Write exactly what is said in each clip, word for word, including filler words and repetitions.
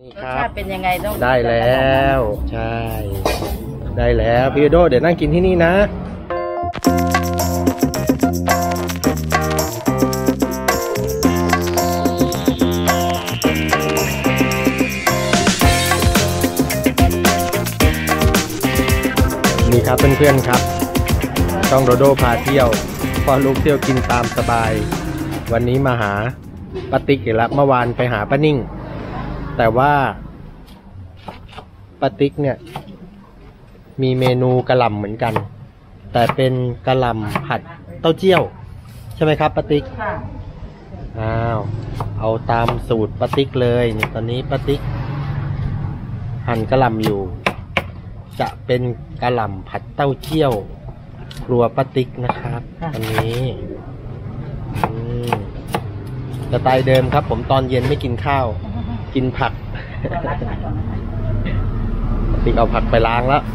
นี่ครับเป็นยังไงต้องได้แล้วใช่ได้แล้วพี่โดเดี๋ยวนั่งกินที่นี่นะนี่ครับเพื่อนๆครับต้องโดโดพาเที่ยวพอลูกเที่ยวกินตามสบายวันนี้มาหาป้าติ๊กอีกแล้วเมื่อวานไปหาป้านิ่งแต่ว่าป้าติ๊กเนี่ยมีเมนูกะหล่ำเหมือนกันแต่เป็นกะหล่ำผัดเต้าเจี้ยวใช่ไหมครับป้าติ๊กค่ะอ้าวเอาตามสูตรป้าติ๊กเลยนี่ตอนนี้ป้าติ๊กหั่นกะหล่ำอยู่จะเป็นกะหล่ำผัดเต้าเจี้ยวครัวป้าติ๊กนะครับอันนี้สไตล์เดิมครับผมตอนเย็นไม่กินข้าวกินผักติ๊กเอาผักไปล้างแล้ว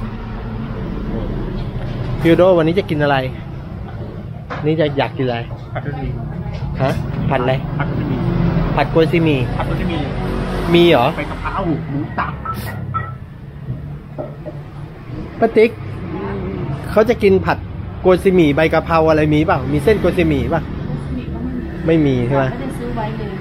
พี่โดวันนี้จะกินอะไรนี่จะอยากกินอะไรผัดกะหรี่ฮะผัดอะไรผัดกะหรี่ผัดกวยซีมีผัดกวยซีมีมีเหรอไปกะเพราหมูตับป้าติ๊กเขาจะกินผัดโกยซีหมี่ใบกะเพราอะไรมีเปล่ามีเส้นโกยซีหมี่ป่ะไม่มีใช่ไหมไม่ได้ซื้อไว้เลย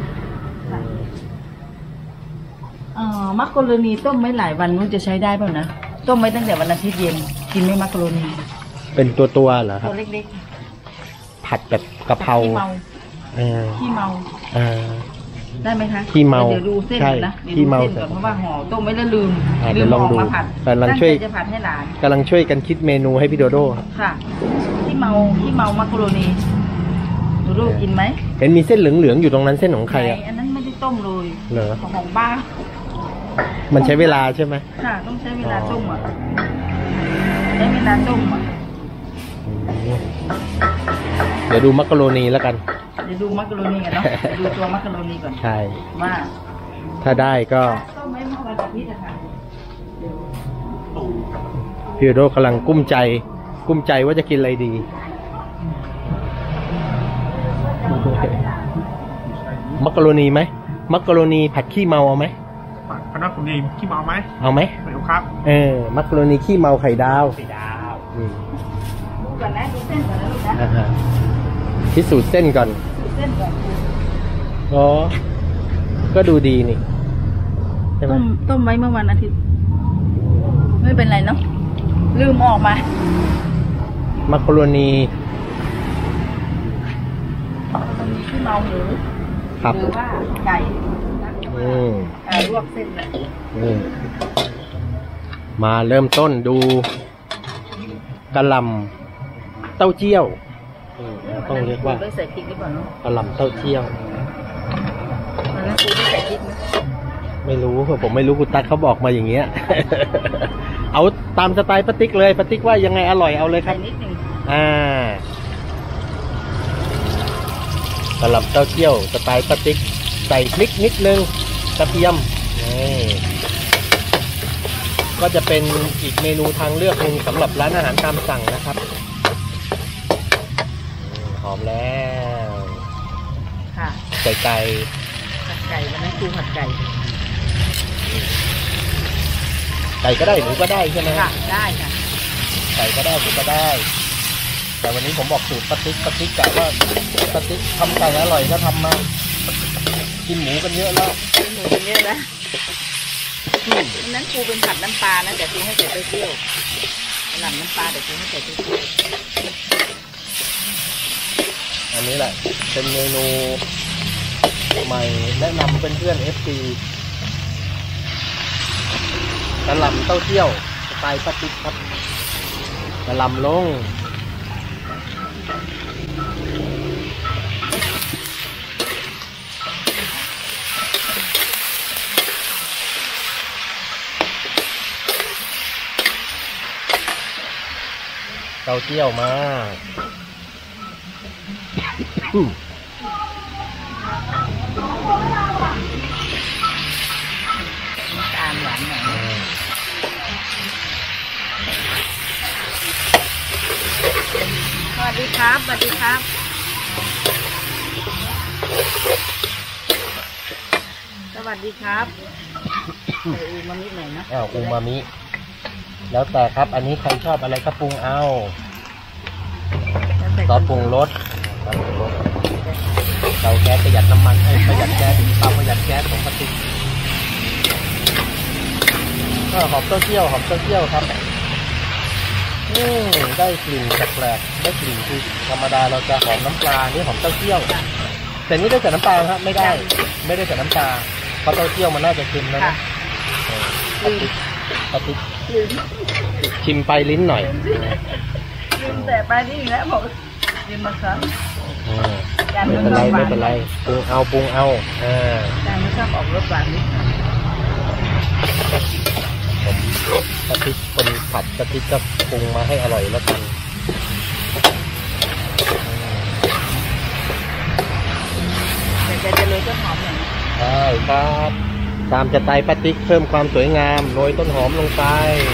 เอ่อมักกะโรนีต้มไม่หลายวันมันจะใช้ได้เปล่านะต้มไว้ตั้งแต่วันอาทิตย์เย็นกินไม่มักกะโรนีเป็นตัวตัวเหรอครับตัวเล็กๆผัดแบบกะเพราขี้เมาเออขี้เมาเออได้ไหมคะขี้เมาเดี๋ยวดูเส้นก่อนนะขี้เมาก่อนเพราะว่าห่อต้มไม่ได้ลืมลืมห่อมาผัดกำลังช่วยจะผัดให้หลานกำลังช่วยกันคิดเมนูให้พี่โดโดค่ะขี้เมาขี้เมามักกะโรนีโดโดกินไหมเห็นมีเส้นเหลืองๆอยู่ตรงนั้นเส้นของใครอ่ะอันนั้นไม่ได้ต้มเลยเหรอของบ้ามันใช้เวลาใช่ไหมค่ะต้องใช้เวลาต้มอ่ะใช้เวลาต้มอ่ะเดี๋ยวดูมักกะโรนีแล้วกันเดี๋ยวดูมักกะโรนีกันเนาะดูตัวมักกะโรนีก่อนใช่ว่าถ้าได้ก็ต้มไม่เมื่อวันอาทิตย์อะค่ะพี่โดกำลังกุ้มใจกุ้มใจว่าจะกินอะไรดีมักกะโรนีไหมมักกะโรนีผัดขี้เมาเอาไหมผัดมักกะโรนีขี้เมาไหมเอาไหมไม่เอาครับเออมักกะโรนีขี้เมาไข่ดาวไข่ดาวดูก่อนนะดูเส้นก่อนนะลูกนะพิสูจน์เส้นก่อนเส้นก่อนอ๋อก็ดูดีนี่ใช่ไหมต้มต้มไว้เมื่อวันอาทิตย์ไม่เป็นไรเนาะลืมออกมามักกะโรนีขี้เมาหรือครับหรือว่าไก่อืมลวกเส้นเลยอืมมาเริ่มต้นดูกะหล่ำเต้าเจี้ยวต้องเรียกว่าใส่พริกหรือเปล่าเนาะกะหล่ำเต้าเจี้ยวมันไม่คูไม่ใส่พริกนะไม่รู้ผมไม่รู้คุณตั๊กเขาบอกมาอย่างเงี้ย เอาตามสไตล์ป้าติ๊กเลยป้าติ๊กว่ายังไงอร่อยเอาเลยครับนิดนึงอ่ากะหล่ำเต้าเจี้ยวสไตล์ป้าติ๊กใส่พริกนิดนึงกระเทียมนี่ก็จะเป็นอีกเมนูทางเลือกหนึ่งสำหรับร้านอาหารตามสั่งนะครับหอมแล้วค่ะไก่ไก่ผัดไก่วันนั้นคือผัดไก่ไก่ก็ได้หมูก็ได้ใช่ไหมค่ะได้ค่ะไก่ก็ได้หมูก็ได้แต่วันนี้ผมบอกสูตรป้าติ๊กป้าติ๊กกะว่าป้าติ๊กทำไก่อร่อยก็ทำมากินหมูกันเยอะแล้วกินหมูกันเยอะแล้ววันนั้นครูเป็นผัดน้ำปลานะแต่ครูให้ใส่เต้าเจี้ยวหลังน้ำปลาแต่ครูให้ใส่เต้าเจี้ยวอันนี้แหละเป็นเมนูใหม่แนะนำเป็นเพื่อนเอฟซีกะหล่ำเต้าเจี้ยวสไตล์ป้าติ๊กครับกะหล่ำลงเต้าเจี้ยวมาตามหวานหน่อยสวัสดีครับสวัสดีครับสวัสดีครับใส่อูมามิหน่อยนะอ้าวอูมามิแล้วแต่ครับอันนี้ใครชอบอะไรก็ปรุงเอาซอสปรุงรสซอสปรุงรสเตาแก๊สประหยัดน้ำมันเอ้ยประหยัดแก๊สเตาประหยัดแก๊สของปฏิก็หอมเต้าเจี้ยวหอมเต้าเจี้ยวครับอืมได้กลิ่นแปลกๆได้กลิ่นคือธรรมดาเราจะหอมน้ำปลานี่หอมเต้าเจี้ยวแต่นี่ได้แต่น้ำปลาครับไม่ได้ไม่ได้แต่น้ำปลาเพราะเต้าเจี้ยวมันน่าจะเค็มแล้วนะปฏิปฏิลืมชิมไปลิ้นหน่อยลืมแต่ปลานี่แล้วบอกลืมมาครับอ่าไม่เป็นไรไม่เป็นไรปรุงเอาปรุงเอาอ่าแต่ไม่ชอบออกรสหวานนิดผมกะทิคนผัดกะทิก็ปรุงมาให้อร่อยแล้วกันแต่แกจะโรยต้นหอมหน่อยนะใช่ครับตามจะไตปาติ๊กเพิ่มความสวยงามโรยต้นหอมลงไป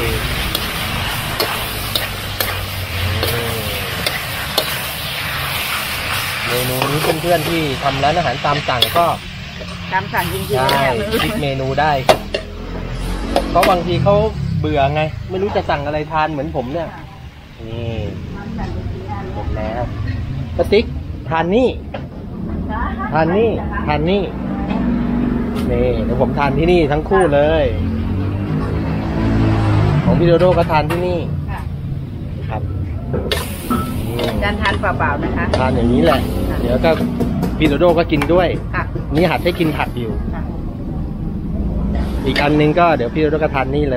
เมนูนี้เพื่อนๆที่ทำร้านอาหารตามสั่งก็ตามสั่งจริงๆใช่เนี่ยคิดเมนูได้เพราะบางทีเขาเบื่อไงไม่รู้จะสั่งอะไรทานเหมือนผมเนี่ยนี่เสร็จแล้วปาติ๊กทานนี่ทานนี่ทานนี่นี่เดี๋ยวผมทานที่นี่ทั้งคู่เลยของพี่โดโดก็ทานที่นี่ค่ะครับอืมการทานเปล่าๆนะคะทานอย่างนี้แหละ เดี๋ยวก็พี่โดโดก็กินด้วยค่ะนี่หัดให้กินผักอยู่ค่ะอีกอันหนึงก็เดี๋ยวพี่โดโดก็ทานนี่เลย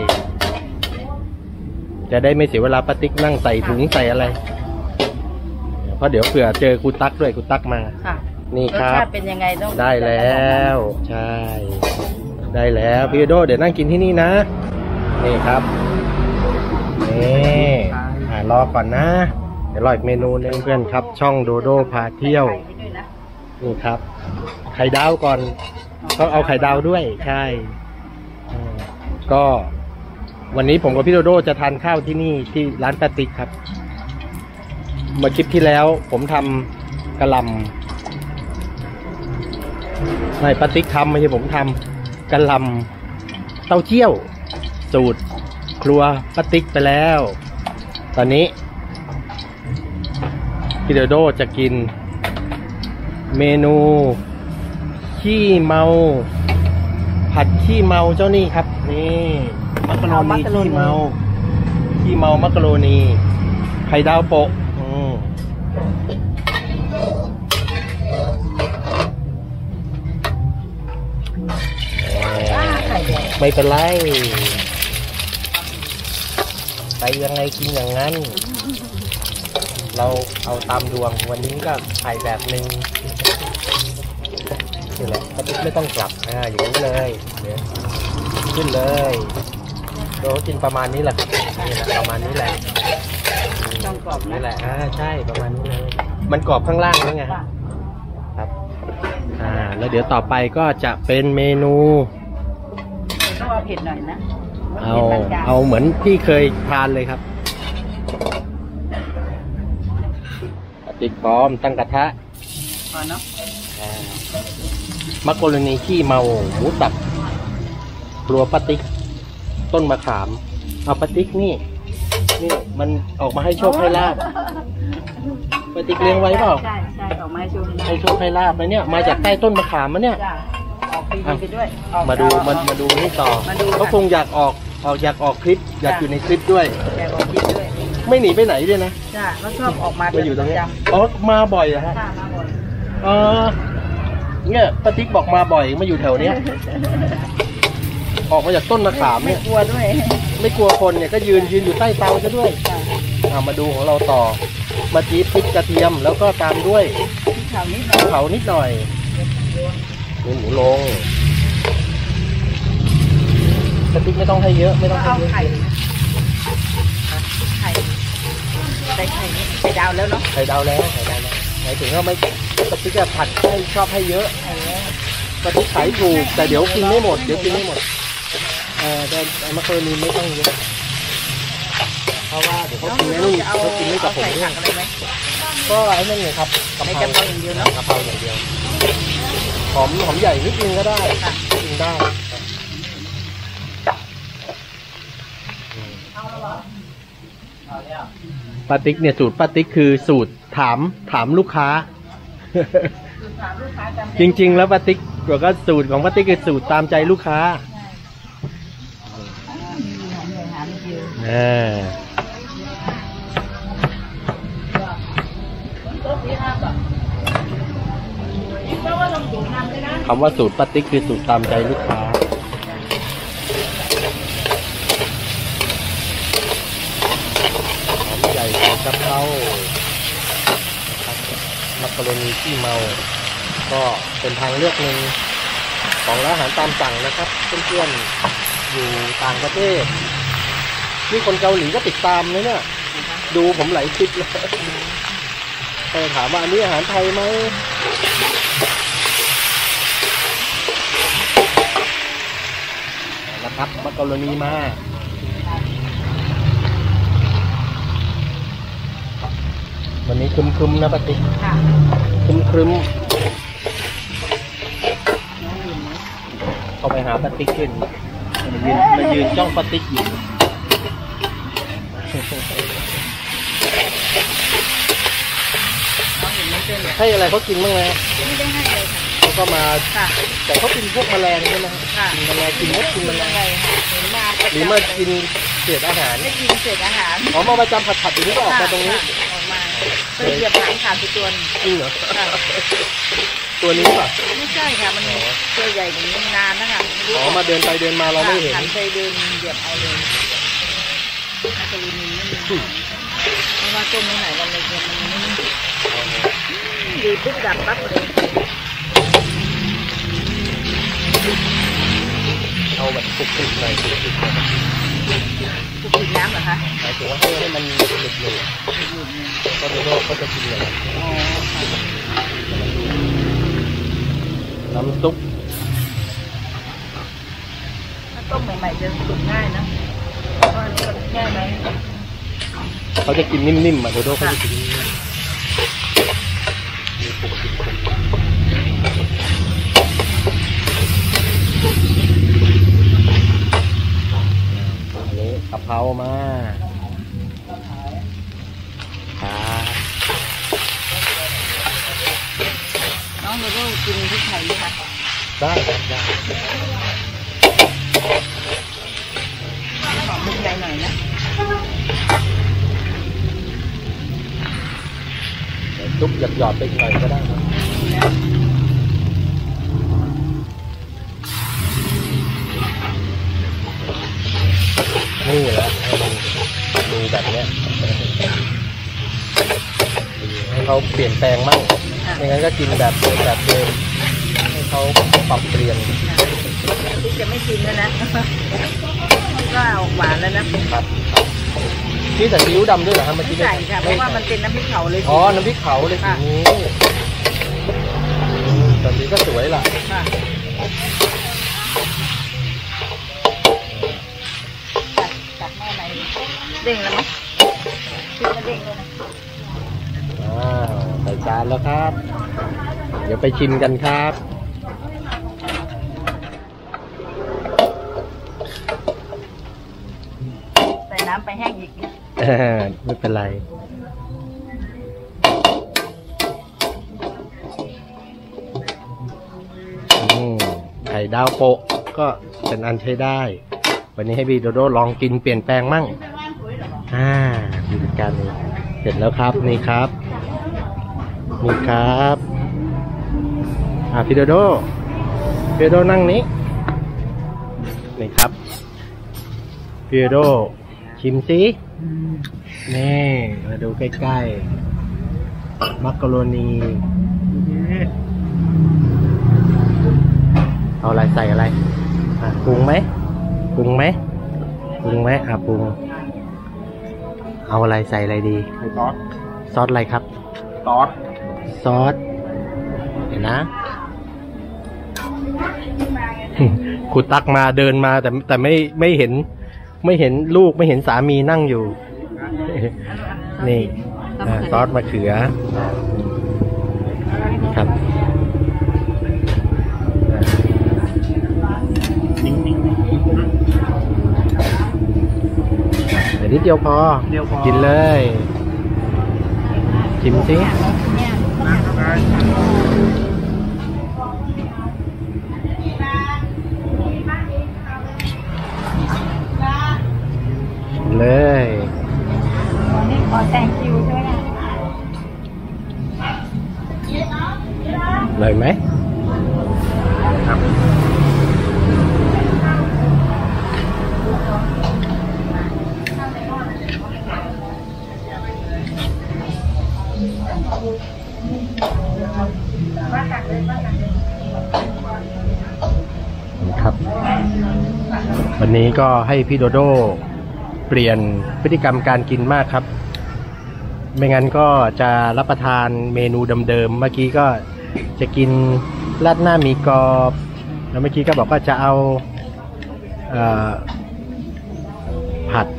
จะได้ไม่เสียเวลาปาติ๊กนั่งใส่ถุงใส่อะไร เพราะเดี๋ยวเผื่อเจอครูตั๊กด้วยครูตั๊กมาค่ะนี่ครสรับชาติเป็นยังไงต้องได้แล้ว ใช่ ได้แล้วพี่โดเดี๋ยวนั่งกินที่นี่นะนี่ครับนี่อ่ารอก่อนนะ เดี๋ยวรออีกเมนูหนึงเพื่อนครับ ช่องโดโดพาเที่ยวใส่ไข่ให้ด้วยนะนี่ครับ ไข่ดาวก่อนต้องเอาไข่ดาวด้วย ใช่อืมก็วันนี้ผมกับพี่โดโดจะทานข้าวที่นี่ที่ร้านปาติ๊กครับเมื่อคลิปที่แล้วผมทำกะหล่ำไม่ปาติ๊กทำไม่ใช่ผมทำกะหล่ำเต้าเจี้ยว สูตรครัวปาติ๊กไปแล้ว ตอนนี้พี่โดโดจะกินเมนูขี้เมาผัดขี้เมาเจ้านี่ครับนี่มักกะโรนีขี้เมาขี้เมามักกะโรนีไข่ดาวโปะอืมไม่เป็นไรไปยังไงกินอย่างนั้น เราเอาตามดวงวันนี้ก็ไข่แบบหนึ่งนี่แหละปาติ๊กไม่ต้องกลับอ่าอย่างนี้เลยเดี๋ยวขึ้นเลยโดกินประมาณนี้แหละครับนี่แหละประมาณนี้แหละต้องกรอบนะนี่แหละอ่าใช่ประมาณนี้เลยมันกรอบข้างล่างแล้วไงครับอ่าแล้วเดี๋ยวต่อไปก็จะเป็นเมนูต้องเอาเผ็ดหน่อยนะเอาผ็ดปนกลงเอาเหมือนที่เคยทานเลยครับปาติ๊กพร้อมตั้งกระทะพอเนาะอ่ามักกะโรนีขี้เมาหมูสับครัวปาติ๊กต้นมะขามเอาปาติ๊กนี่นี่มันออกมาให้โชคให้ลาบปาติ๊กเลี้ยงไว้เปล่าใช่ใช่ออกมาให้ชมให้โชคให้ลาบนะเนี่ยมาจากใต้ต้นมะขามมะเนี่ยจ้ะออกไปดีไปด้วยออกมาดูออกมันมาดูนี่ต่อมาดูเขาคงอยากออกออกอยากออกคลิป อยากอยู่ในคลิปด้วยแกบอกคิดด้วยไม่หนีไปไหนด้วยนะจ้ะเขาชอบออกมามาอยู่ตรงนี้ประจอ๋อมาบ่อยเหรอฮะำค่ะมาบ่อยเออเนี่ยปาติ๊กบอกมาบ่อยมาอยู่แถวเนี้ยออกมาจากต้นมะขามไม่เนี่ยกลัวด้วยไม่กลัวคนเนี่ยก็ยืนยืนอยู่ใต้เตาซะด้วยจ้ะเอามาดูของเราต่อ มาจีบพริกกระเทียมแล้วก็ตามด้วยข่าวนี้หน่อยเผานิดหน่อยนี่หมูลงกระติกไม่ต้องให้เยอะไม่ต้องให้เอาเยอะไข่ไข่ใส่ไข่นี้ไข่ดาวแล้วเนาะไข่ดาวแล้วไข่ดาวแล้วหมายถึงว่าไม่กระติกจะผัดให้ชอบให้เยอะกระติกขายถูกแต่เดี๋ยวกินไม่หมดเดี๋ยวกินไม่หมดเออแต่มักกะโรนีไม่ต้องเยอะเพราะว่าเดี๋ยวเขากินไม่ลูนู่กนจะเอาเขากินไม่กับผมใส่เนี่ผัยกอะไรไหมก็ไอ้นั่นไงครับกะในเพรากะเพราอย่างเดียวเนอะกะเพราอย่างเดียวหอมหอมใหญ่นิดนึงก็ได้ค่ะกินได้ป้าติ๊กเนี่ยสูตรป้าติ๊กคือสูตรถามถามลูกค้าคือถามลูกค้าจำได้จริง ๆ แล้วป้าติ๊กบอกว่าสูตรของป้าติ๊กคือสูตรตามใจลูกค้ามีหอมใหญ่หาไม่เจออ่าโต๊ะนี้ห้าบาทเพราะว่าต้องดูน้ำด้วยนะคำว่าสูตรป้าติ๊กคือสูตรตามใจลูกค้าหอมใหญ่ใส่กะเพรานะครับมักกะโรนีที่เมา ก็เป็นทางเลือกหนึ่งของร้านอาหารตามสั่งนะครับเพื่อนๆอยู่ต่างประเทศนี่คนเกาหลีก็ติดตามนะเนี่ยดูผมหลายคลิปแล้วแต่ถามว่าอันนี้อาหารไทยไหมนะครับมักกะโรนีมาวันนี้ครึมๆนะปะติ๊กค่ะครึมๆเข้าไปหาปะติ๊กขึ้นมายืนมายืนจ้องปะติ๊กอยู่ให้อะไรเขากินบ้างไหมไม่ได้ให้เลยค่ะเขาก็มาค่ะแต่เขากินพวกแมลงใช่ไหมค่ะกินแมลงกินมดกินแมลยังงไงค่ะเห็นมาประหรือจำมากินเศษอาหารได้กินเศษอาหารอ๋อมาประจำผัดๆอยู่นี่ก็ออกมาตรงนี้ค่ะออกมาก็เหยียบหางขาดไปตัวหนึงจริงเหรอค่ะตัวนี้ป่ะไม่ใช่ค่ะมันตัวใหญ่กว่านี้นานนะคะอ๋อมาเดินไปเดินมาเราไม่เห็นหันไปเดินเหยียบเอาเลยมักกะโรนีไม่มีเพราะว่าต้มไม่ไหนวันเลยเนี่ยมันไม่ดีปุ๊บดับปั๊บเลยเอาแบบคลุกๆหน่อยคลุกๆหน่อยคุกกินน้ำเหรอคะหมายถึงว่าให้ให้มันหลุดๆเลยก็โดโดก็จะกินอย่างนั้นอ๋อค่ะน้ำซุปถ้าต้มใหม่ๆจะสุกง่ายนะเพราะอันนี้มันแค่ไหนเขาจะกินนิ่มๆอ่ะโดโดเขาจะกินนิ่มๆมีคลุกกินคลุกอันนี้กะเพรามาครับน้องโดโดกินพริกไทยไหมคะได้ครับได้หอมพริกไทยหน่อยนะซุปหยอดๆไปอีกหน่อยก็ได้ครับนี่แหละให้มันดูแบบเนี้ยให้เขาเปลี่ยนแปลงมั่งไม่งั้นก็กินแบบเดิมแบบเดิมให้เขาปรับเปลี่ยนพริกจะไม่กินแล้วนะก็ออกหวานแล้วนะครับนี่แต่ซีอิ๊วดำด้วยเหรอครับเมื่อไม่กี้ใส่ค่ะเพราะว่ามันเป็นน้ำพริกเผาเลยอ๋อน้ำพริกเผาเลยสีนี้อืมแต่นี้ก็สวยล่ะค่ะตักแม่ไหนเด้งแล้วมั้ยพริกมันเด้งเลยนะอ้าวใส่จานแล้วครับ เดี๋ยวไปชิมกันครับใส่น้ำไปแห้งอีกเออไม่เป็นไรอืมไข่ดาวโปะก็เป็นอันใช้ได้ วันนี้ให้บีโดโดลองกินเปลี่ยนแปลงมั่งอ่าดูกันเสร็จแล้วครับนี่ครับนี่ครับอ่าพี่โดโดพี่โดโดนั่งนี้นี่ครับพี่โดโดชิมสินี่มาดูใกล้ๆมักกะโรนีเอาอะไรใส่อะไรอ่ะปรุงไหมปรุงไหมปรุงไหมอ่ะปรุงเอาอะไรใส่อะไรดีใส่ซอสซอสอะไรครับซอสซอสเห็นนะ ครูตักมาเดินมาแต่แต่ไม่ไม่เห็น ไม่เห็นลูกไม่เห็นสามีนั่งอยู่ นี่อ่าซอสมะเขือครับเดี๋ยวนิดเดียวพอเดียวพอกินเลยชิมสิเนี่ยลูกมะขามเลยวันนี้ขอแซงคิวด้วยนะเลยไหมครับครับ วันนี้ก็ให้พี่โดโดเปลี่ยนพฤติกรรมการกินมากครับ ไม่งั้นก็จะรับประทานเมนูเดิมๆเมื่อกี้ก็จะกินราดหน้าหมีกรอบแล้วเมื่อกี้ก็บอกว่าจะเอาเอ่อผัด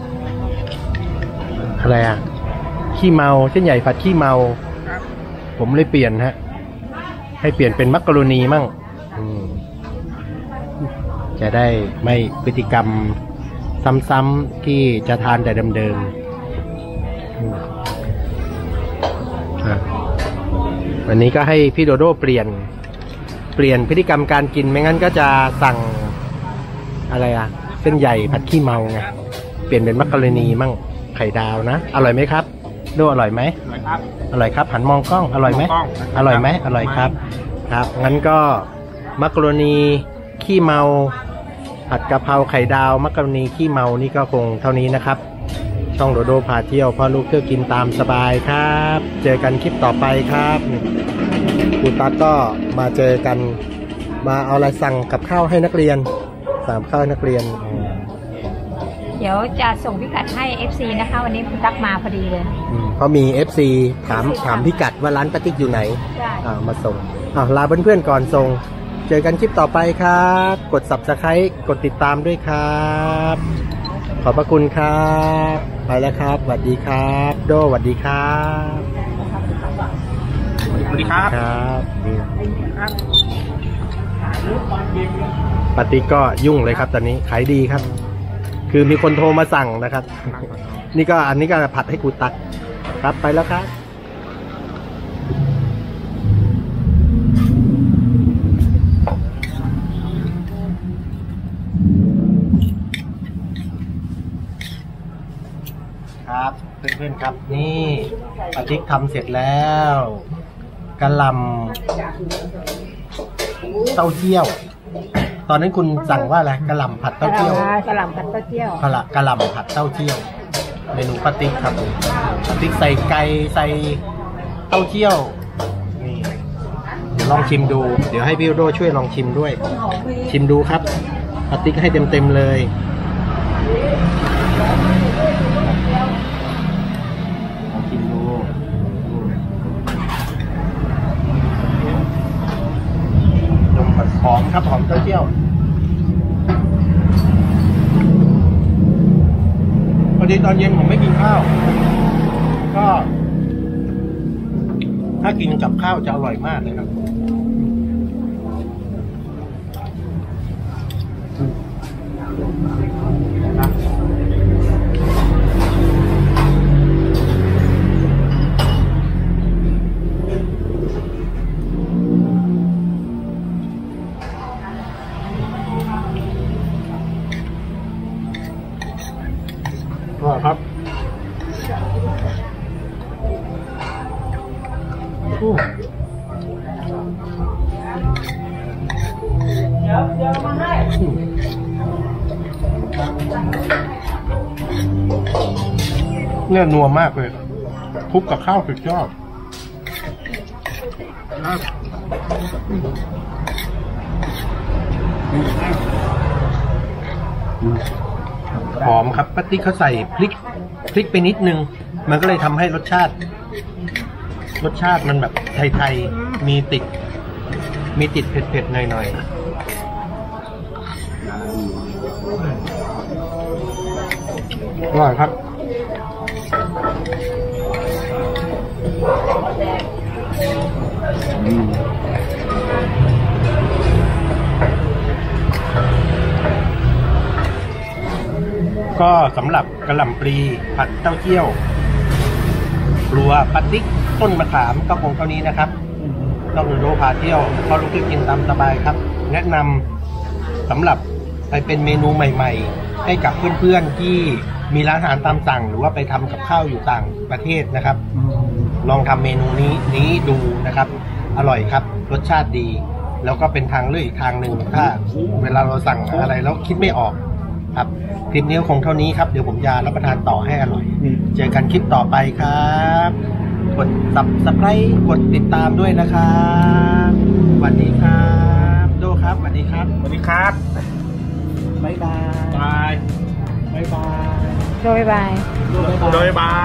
อะไรอ่ะขี้เมาเส้นใหญ่ผัดขี้เมา ผมเลยเปลี่ยนฮะให้เปลี่ยนเป็นมักกะโรนีมั่งอืมจะได้ไม่พฤติกรรมซ้ำๆที่จะทานแต่เดิมๆอืมอ่ะวันนี้ก็ให้พี่โดโดเปลี่ยนเปลี่ยนพฤติกรรมการกินไม่งั้นก็จะสั่งอะไรอ่ะเส้นใหญ่ผัดขี้เมาไงเปลี่ยนเป็นมักกะโรนีมั่งไข่ดาวนะอร่อยไหมครับโดอร่อยไหมอร่อยครับอร่อยครับหันมองกล้องอร่อยไหมมองกล้องอร่อยไหมอร่อยครับครับงั้นก็มักกะโรนีขี้เมาผัดกะเพราไข่ดาวมักกะโรนีขี้เมานี่ก็คงเท่านี้นะครับช่องโดโดพาเที่ยวพ่อลูกเที่ยวกินตามสบายครับ เจอกันคลิปต่อไปครับครูตั๊กก็มาเจอกันมาเอาอะไรสั่งกับข้าวให้นักเรียนสั่งข้าวให้นักเรียนเดี๋ยวจะส่งพิกัดให้ เอฟ ซี นะคะ วันนี้คุณตักมาพอดีเลยอืมเพราะมี เอฟ ซี ถามถามพิกัดว่าร้านป้าติ๊กอยู่ไหนได้อ่ามาส่งอ่าลาเพื่อนๆก่อนส่ง เจอกันคลิปต่อไปครับ กด ซับสไครบ์ กดติดตามด้วยครับ ขอบพระคุณครับ ไปแล้วครับสวัสดีครับ โดสวัสดีครับสวัสดีครับครับอืมครับป้าติ๊กก็ยุ่งเลยครับตอนนี้ขายดีครับ คือมีคนโทรมาสั่งนะครับ นี่ก็อันนี้ก็ผัดให้ครูตักครับไปแล้วครับครับเพื่อนๆครับนี่ป้าติ๊กทำเสร็จแล้วกะหล่ำเต้าเจี้ยว ตอนนั้นคุณสั่งว่าอะไรกะหล่ำผัดเต้าเจี้ยวกะหล่ำผัดเต้าเจี้ยวกะหล่ำกะหล่ำผัดเต้าเจี้ยวเมนูป้าติ๊กครับป้าติ๊กใส่ไก่ใส่เต้าเจี้ยวนี่เดี๋ยวลองชิมดู เดี๋ยวให้พี่โดช่วยลองชิมด้วย ชิมดูครับป้าติ๊กให้เต็มๆเลยลองชิมดูนมผัดหอมครับหอมเต้าเจี้ยวพอดีตอนเย็นผมไม่กินข้าวก็ถ้ากินกับข้าวจะอร่อยมากเลยครับก็ครับอู้เนื้อนัวมากเลยคลุกกับข้าวสุดยอดหอมครับป้าติ๊กเขาใส่พริกพริกไปนิดนึงมันก็เลยทำให้รสชาติ รสชาติมันแบบไทยๆมีติดมีติดเผ็ดๆหน่อยๆอร่อยครับก็สำหรับกะหล่ำปลีผัดเต้าเจี้ยวครัวป้าติ๊กต้นมะขามก็คงเท่านี้นะครับนอกจากโดพาเที่ยวพอลูกคือกินตามสบายครับ แนะนำสำหรับไปเป็นเมนูใหม่ๆ ให้กับเพื่อนๆที่มีร้านอาหารตามสั่ง หรือว่าไปทำกับข้าวอยู่ต่างประเทศนะครับ ลองทำเมนูนี้นี้ดูนะครับ อร่อยครับรสชาติดี แล้วก็เป็นทางเลือกอีกทางหนึ่งถ้าเวลาเราสั่งอะไรแล้วคิดไม่ออกครับคลิปนี้คงเท่านี้ครับเดี๋ยวผมจะรับประทานต่อให้อร่อยเจอกันคลิปต่อไปครับกด Subscribe กดติดตามด้วยนะครับสวัสดีครับโดครับสวัสดีครับสวัสดีครับบ๊ายบายบายบ๊ายบายโดยบายโดยบาย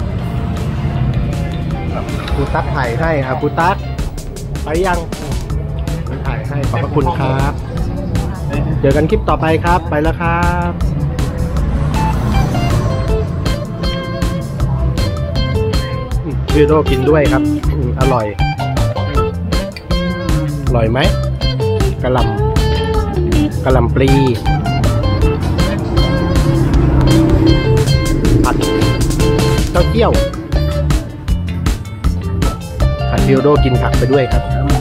ครูตั๊กถ่ายให้ครับครูตั๊กไปยังถ่ายให้ขอบพระคุณครับ เจอกันคลิปต่อไปครับ ไปแล้วครับพี่โดกินด้วยครับอืมอร่อย อร่อยไหมกะหล่ำกะหล่ำปลีผัดเต้าเจี้ยวผัดพี่โดกินผักไปด้วยครับ